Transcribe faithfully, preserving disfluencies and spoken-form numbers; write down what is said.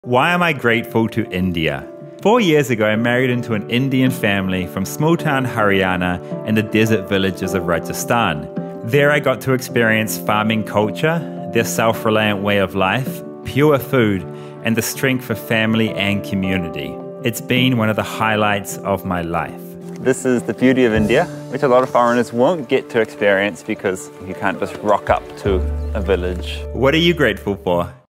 Why am I grateful to India? Four years ago, I married into an Indian family from small-town Haryana in the desert villages of Rajasthan. There I got to experience farming culture, their self-reliant way of life, pure food, and the strength of family and community. It's been one of the highlights of my life. This is the beauty of India, which a lot of foreigners won't get to experience because you can't just rock up to a village. What are you grateful for?